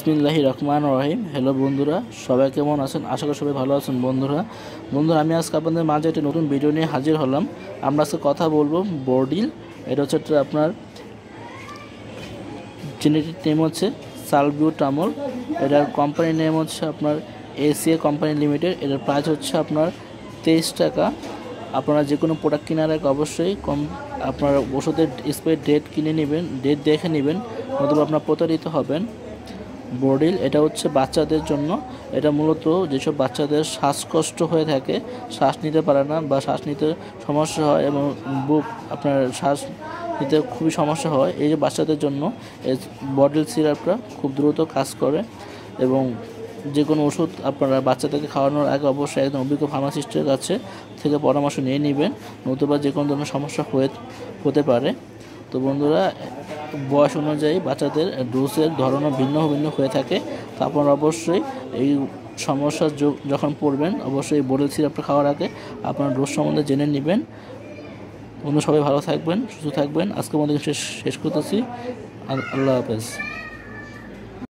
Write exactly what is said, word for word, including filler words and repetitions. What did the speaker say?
বিসমিল্লাহির রহমানির রহিম। হ্যালো বন্ধুরা, সবাই কেমন আছেন? আশা করি সবাই ভালো আছেন। বন্ধুরা বন্ধুরা আমি আজকে আপনাদের মাঝে একটি নতুন ভিডিও নিয়ে হাজির হলাম। আমরা আজকে কথা বলবো ব্রোডিল। এটা হচ্ছে একটা আপনার জেনেটিক নেম হচ্ছে সালবিউটামল। এটার কোম্পানির নেম হচ্ছে আপনার এসিএ কোম্পানি লিমিটেড। এটার প্রাইস হচ্ছে আপনার তেইশ টাকা। আপনারা যে কোনো প্রোডাক্ট কেনার আগে অবশ্যই কম আপনার ওষুধের এক্সপায়ারি ডেট কিনে নেবেন, ডেট দেখে নেবেন, নতুবা আপনার প্রতারিত হবেন। ব্রোডিল এটা হচ্ছে বাচ্চাদের জন্য। এটা মূলত যেসব বাচ্চাদের শ্বাসকষ্ট হয়ে থাকে, শ্বাস নিতে পারে না বা শ্বাস নিতে সমস্যা হয় এবং বুক আপনার শ্বাস নিতে খুবই সমস্যা হয়, এই যে বাচ্চাদের জন্য এই ব্রোডিল সিরাপটা খুব দ্রুত কাজ করে। এবং যে কোনো ওষুধ আপনারা বাচ্চাদেরকে খাওয়ানোর আগে অবশ্যই একজন অভিজ্ঞ ফার্মাসিস্টের কাছে থেকে পরামর্শ নিয়ে নেবেন, নতুবা যে কোনো ধরনের সমস্যা হয়ে হতে পারে। তো বন্ধুরা, বয়স অনুযায়ী বাচ্চাদের ডোজের ধরনও ভিন্ন ভিন্ন হয়ে থাকে। তো আপনারা অবশ্যই এই সমস্যা যখন পড়বেন অবশ্যই এই ব্রোডিল সিরাপটা খাওয়ার আগে আপনার ডোজ সম্বন্ধে জেনে নেবেন। বন্ধু সবাই ভালো থাকবেন, সুস্থ থাকবেন। আজকের মধ্যে শেষ শেষ করতেছি। আল্লাহ হাফেজ।